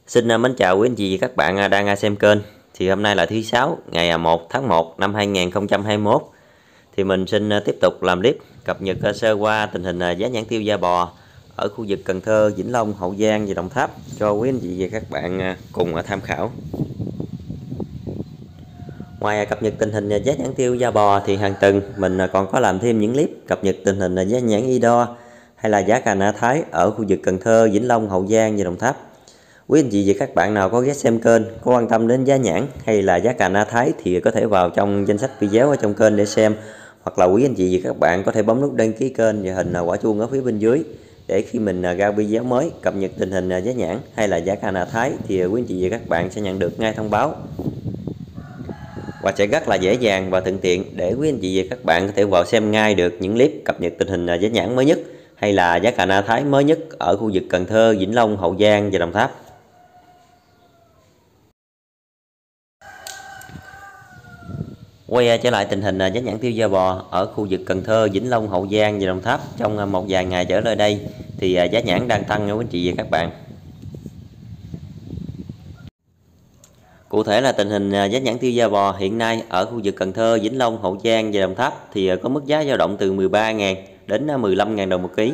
Mến chào quý anh chị và các bạn đang xem kênh. Thì hôm nay là thứ sáu ngày 1 tháng 1 năm 2021. Thì mình xin tiếp tục làm clip cập nhật sơ qua tình hình giá nhãn tiêu da bò ở khu vực Cần Thơ, Vĩnh Long, Hậu Giang và Đồng Tháp cho quý anh chị và các bạn cùng tham khảo. Ngoài cập nhật tình hình giá nhãn tiêu da bò thì hàng tuần mình còn có làm thêm những clip cập nhật tình hình giá nhãn Ido hay là giá cà na Thái ở khu vực Cần Thơ, Vĩnh Long, Hậu Giang và Đồng Tháp. Quý anh chị và các bạn nào có ghé xem kênh, có quan tâm đến giá nhãn hay là giá cà na Thái thì có thể vào trong danh sách video ở trong kênh để xem, hoặc là quý anh chị và các bạn có thể bấm nút đăng ký kênh và hình quả chuông ở phía bên dưới để khi mình ra video mới cập nhật tình hình giá nhãn hay là giá cà na Thái thì quý anh chị và các bạn sẽ nhận được ngay thông báo, và sẽ rất là dễ dàng và thuận tiện để quý anh chị và các bạn có thể vào xem ngay được những clip cập nhật tình hình giá nhãn mới nhất hay là giá cà na Thái mới nhất ở khu vực Cần Thơ, Vĩnh Long, Hậu Giang và Đồng Tháp. Quay trở lại tình hình giá nhãn tiêu da bò ở khu vực Cần Thơ, Vĩnh Long, Hậu Giang và Đồng Tháp trong một vài ngày trở lại đây thì giá nhãn đang tăng nha quý anh chị và các bạn. Cụ thể là tình hình giá nhãn tiêu da bò hiện nay ở khu vực Cần Thơ, Vĩnh Long, Hậu Giang và Đồng Tháp thì có mức giá dao động từ 13.000 đến 15.000 đồng một ký.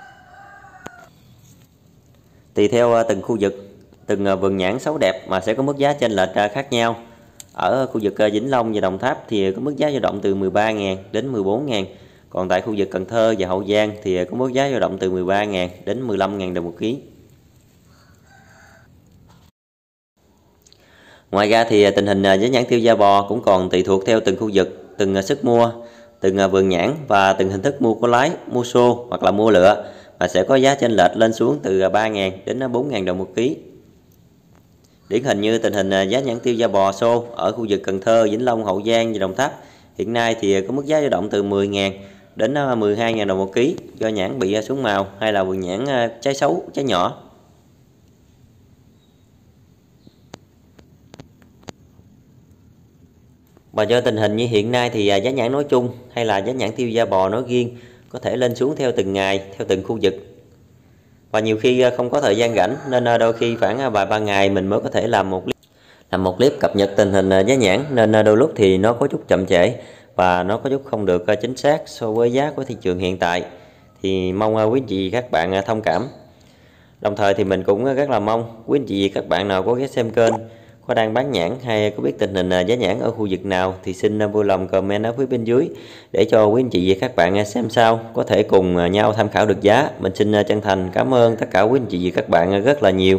Tùy theo từng khu vực, từng vườn nhãn xấu đẹp mà sẽ có mức giá chênh lệch khác nhau. Ở khu vực Vĩnh Long và Đồng Tháp thì có mức giá dao động từ 13.000 đến 14.000. Còn tại khu vực Cần Thơ và Hậu Giang thì có mức giá dao động từ 13.000 đến 15.000 đồng một ký. Ngoài ra thì tình hình giá nhãn tiêu da bò cũng còn tùy thuộc theo từng khu vực, từng sức mua, từng vườn nhãn và từng hình thức mua có lái, mua xô hoặc là mua lựa, và sẽ có giá chênh lệch lên xuống từ 3.000 đến 4.000 đồng một ký. Điển hình như tình hình giá nhãn tiêu da bò xô ở khu vực Cần Thơ, Vĩnh Long, Hậu Giang và Đồng Tháp hiện nay thì có mức giá dao động từ 10.000 đến 12.000 đồng một ký do nhãn bị xuống màu hay là vườn nhãn trái xấu, trái nhỏ. Và do tình hình như hiện nay thì giá nhãn nói chung hay là giá nhãn tiêu da bò nói riêng có thể lên xuống theo từng ngày, theo từng khu vực. Và nhiều khi không có thời gian rảnh nên đôi khi khoảng vài ba ngày mình mới có thể làm một clip cập nhật tình hình giá nhãn, nên đôi lúc thì nó có chút chậm trễ và nó có chút không được chính xác so với giá của thị trường hiện tại. Thì mong quý anh chị các bạn thông cảm. Đồng thời thì mình cũng rất là mong quý anh chị các bạn nào có ghé xem kênh, có đang bán nhãn hay có biết tình hình giá nhãn ở khu vực nào thì xin vui lòng comment ở phía bên dưới để cho quý anh chị và các bạn xem sao có thể cùng nhau tham khảo được giá. Mình xin chân thành cảm ơn tất cả quý anh chị và các bạn rất là nhiều.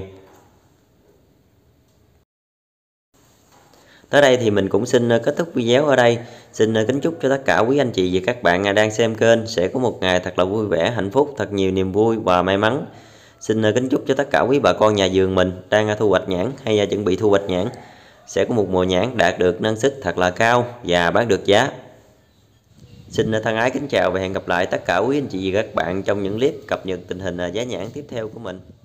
Tới đây thì mình cũng xin kết thúc video ở đây. Xin kính chúc cho tất cả quý anh chị và các bạn đang xem kênh sẽ có một ngày thật là vui vẻ, hạnh phúc, thật nhiều niềm vui và may mắn. Xin kính chúc cho tất cả quý bà con nhà vườn mình đang thu hoạch nhãn hay chuẩn bị thu hoạch nhãn sẽ có một mùa nhãn đạt được năng suất thật là cao và bán được giá. Xin thân ái kính chào và hẹn gặp lại tất cả quý anh chị và các bạn trong những clip cập nhật tình hình giá nhãn tiếp theo của mình.